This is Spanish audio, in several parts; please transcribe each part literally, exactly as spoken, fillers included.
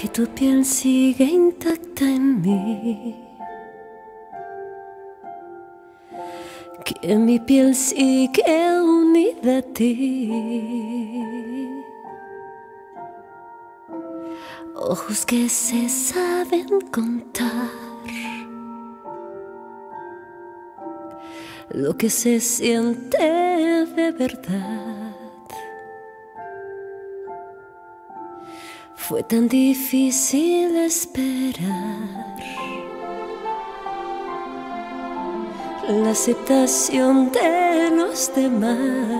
que tu piel sigue intacta en mí, que mi piel sigue unida a ti. Ojos que se saben contar lo que se siente de verdad. Fue tan difícil esperar la aceptación de los demás,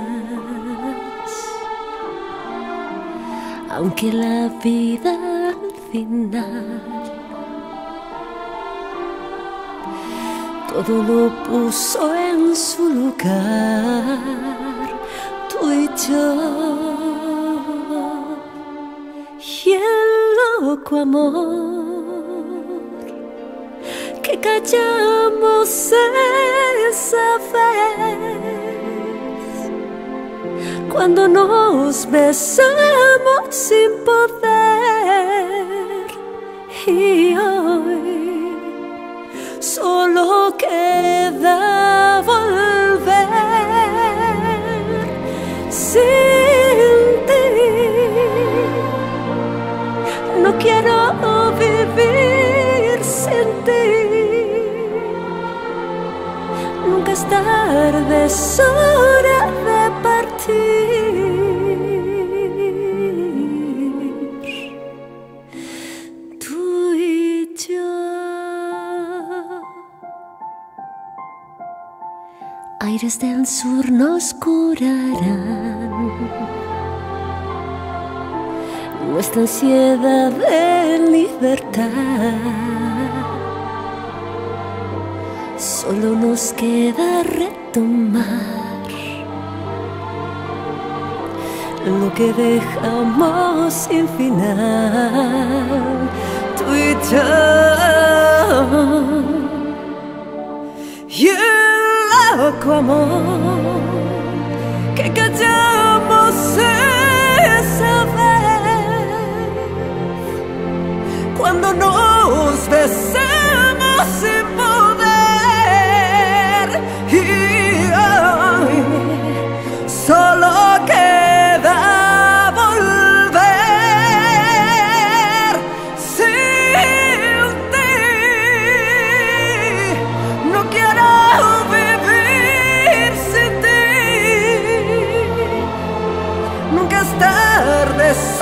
aunque la vida al final todo lo puso en su lugar. Tú y yo, y el loco amor que callamos esa vez, cuando nos besamos sin poder. Y hoy solo queda volver sin ti. No quiero vivir sin ti. Nunca es tarde, es hora de partir. Tú y yo. Aires del sur nos curarán nuestra ansiedad de libertad. Solo nos queda retomar lo que dejamos sin final. Tú y yo, y el loco amor que callamos esa vez, cuando nos besamos sin poder. Y hoy solo queda volver sin ti. No quiero vivir sin ti. Nunca es tarde.